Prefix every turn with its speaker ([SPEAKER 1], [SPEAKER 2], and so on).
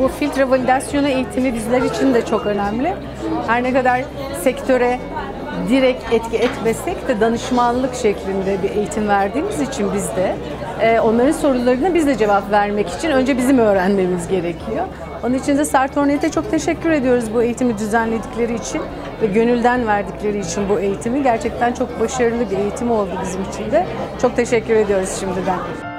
[SPEAKER 1] bu filtre validasyonu eğitimi bizler için de çok önemli. Her ne kadar sektöre direkt etki etmesek de danışmanlık şeklinde bir eğitim verdiğimiz için biz de onların sorularına biz de cevap vermek için önce bizim öğrenmemiz gerekiyor. Onun için de Sartornet'e çok teşekkür ediyoruz bu eğitimi düzenledikleri için ve gönülden verdikleri için bu eğitimi. Gerçekten çok başarılı bir eğitim oldu bizim için de. Çok teşekkür ediyoruz şimdiden.